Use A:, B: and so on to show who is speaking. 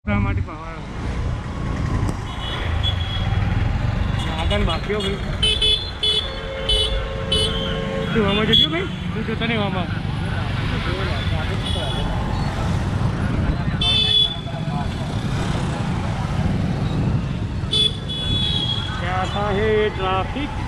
A: માટે પાવા આગળ બાકીઓ ભાઈ તું આમાં જજો ભાઈ તું જોતા નહીં આમાં क्या था है ट्रैफिक